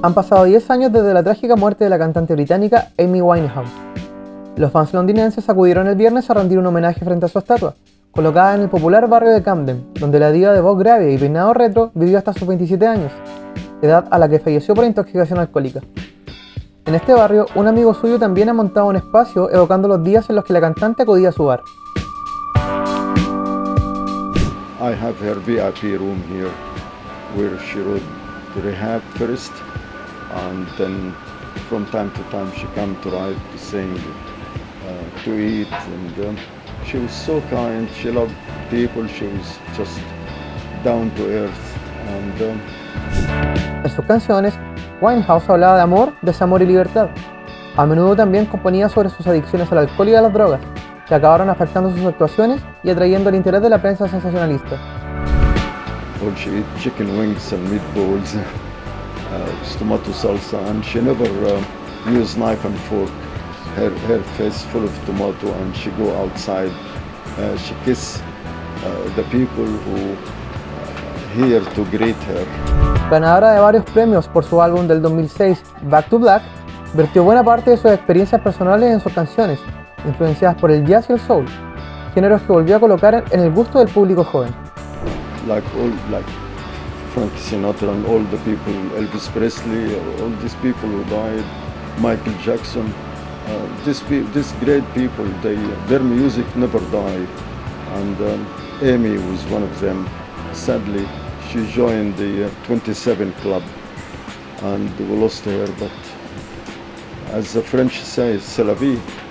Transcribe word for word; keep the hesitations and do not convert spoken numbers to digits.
Han pasado diez años desde la trágica muerte de la cantante británica Amy Winehouse. Los fans londinenses acudieron el viernes a rendir un homenaje frente a su estatua, colocada en el popular barrio de Camden, donde la diva de voz grave y peinado retro vivió hasta sus veintisiete años, edad a la que falleció por intoxicación alcohólica. En este barrio, un amigo suyo también ha montado un espacio evocando los días en los que la cantante acudía a su bar. I have her V I P room here, where she would rehab first, and then from time to time she come to write, to sing, uh, to eat, and um, she was so kind. She loved people. She was just down to earth, and. Um, En sus canciones, Winehouse hablaba de amor, desamor y libertad. A menudo también componía sobre sus adicciones al alcohol y a las drogas, que acabaron afectando sus actuaciones y atrayendo el interés de la prensa sensacionalista. Well, she ate chicken wings and meatballs, uh, tomato salsa, and she never uh, used knife and fork. Her, her face full of tomato, and she go outside. Uh, she kiss uh, the people who uh, here to greet her. Ganadora de varios premios por su álbum del dos mil seis, Back to Black, vertió buena parte de sus experiencias personales en sus canciones, influenciadas por el jazz y el soul, géneros que volvió a colocar en el gusto del público joven. Like all, like Frank Sinatra and all the people, Elvis Presley, all these people who died, Michael Jackson, uh, these, these great people, they, their music never died, and um, Amy was one of them. Sadly, she joined the uh, twenty-seven Club, and we lost her, but as the French say, c'est la vie.